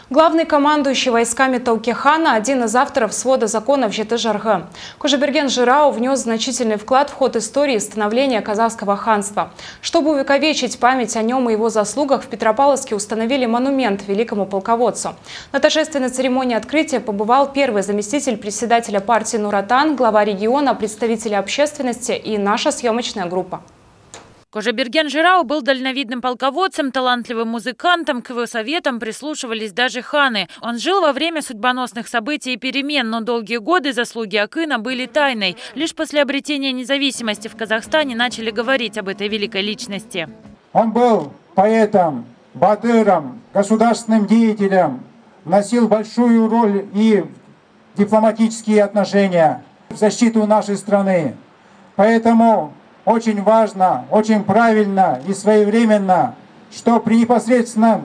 Главный командующий войсками Таукехана – один из авторов свода законов Жетыжаргы. Кожаберген Жырау внес значительный вклад в ход истории становления казахского ханства. Чтобы увековечить память о нем и его заслугах, в Петропавловске установили монумент великому полководцу. На торжественной церемонии открытия побывал первый заместитель председателя партии Нур Отан, глава региона, представители общественности и наша съемочная группа. Кожаберген Жырау был дальновидным полководцем, талантливым музыкантом, к его советам прислушивались даже ханы. Он жил во время судьбоносных событий и перемен, но долгие годы заслуги Акына были тайной. Лишь после обретения независимости в Казахстане начали говорить об этой великой личности. Он был поэтом, батыром, государственным деятелем, вносил большую роль и в дипломатические отношения, в защиту нашей страны. Поэтому очень важно, очень правильно и своевременно, что при непосредственной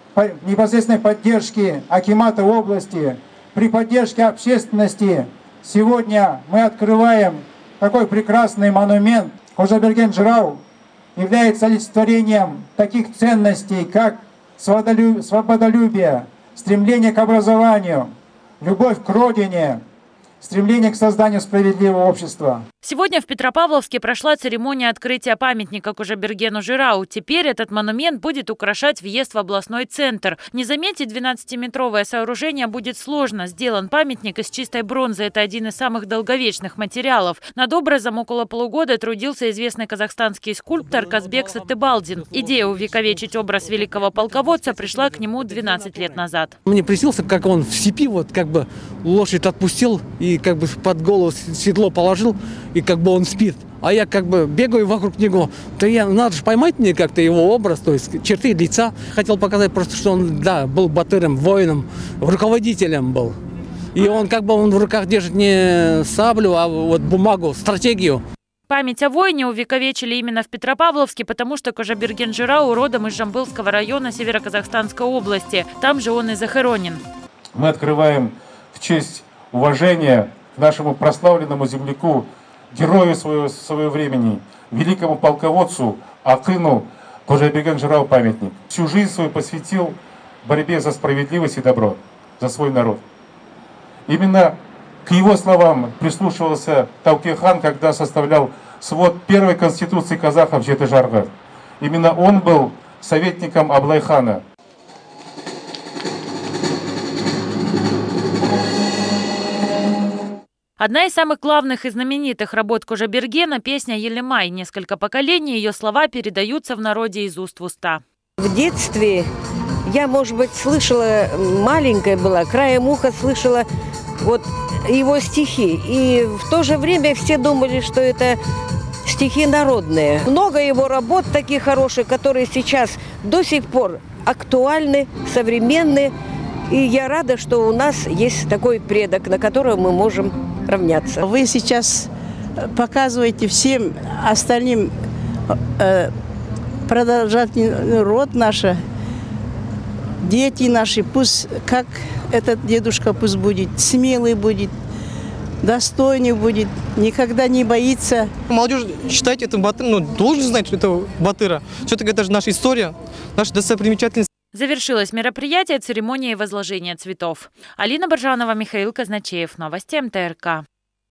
поддержке акимата области, при поддержке общественности, сегодня мы открываем такой прекрасный монумент. Кожаберген Жырау является олицетворением таких ценностей, как свободолюбие, стремление к образованию, любовь к родине, стремление к созданию справедливого общества. Сегодня в Петропавловске прошла церемония открытия памятника Кожабергену Жырау. Теперь этот монумент будет украшать въезд в областной центр. Не заметить 12-метровое сооружение будет сложно. Сделан памятник из чистой бронзы. Это один из самых долговечных материалов. Над образом около полугода трудился известный казахстанский скульптор Казбек Саттыбалдин. Идея увековечить образ великого полководца пришла к нему 12 лет назад. Мне приснился, как он в степи, вот как бы лошадь отпустил и как бы под голову седло положил, и как бы он спит. А я как бы бегаю вокруг него. То надо же поймать мне как-то его образ, то есть черты лица. Хотел показать просто, что он, да, был батыром, воином, руководителем был. И он как бы он в руках держит не саблю, а вот бумагу, стратегию. Память о воине увековечили именно в Петропавловске, потому что Кожаберген Жырау родом из Жамбылского района Северо-Казахстанской области. Там же он и захоронен. Мы открываем в честь уважения к нашему прославленному земляку, герою своего времени, великому полководцу Акыну Кожаберген Жырау памятник. Всю жизнь свою посвятил борьбе за справедливость и добро, за свой народ. Именно к его словам прислушивался Таукехан, когда составлял свод первой конституции казахов Жетыжаргы. Именно он был советником Аблайхана. Одна из самых главных и знаменитых работ Кожабергена – песня «Елемай». Несколько поколений ее слова передаются в народе из уст в уста. В детстве я, может быть, слышала, маленькая была, краем уха слышала вот его стихи. И в то же время все думали, что это стихи народные. Много его работ таких хороших, которые сейчас до сих пор актуальны, современны. И я рада, что у нас есть такой предок, на которого мы можем равняться. Вы сейчас показываете всем остальным продолжательный род наш, дети наши, пусть как этот дедушка пусть будет, смелый будет, достойный будет, никогда не боится. Молодежь считает это батыр, должен знать, что это батыра. Все-таки это же наша история, наша достопримечательность. Завершилось мероприятие церемонией возложения цветов. Алина Боржанова, Михаил Казначеев. Новости МТРК.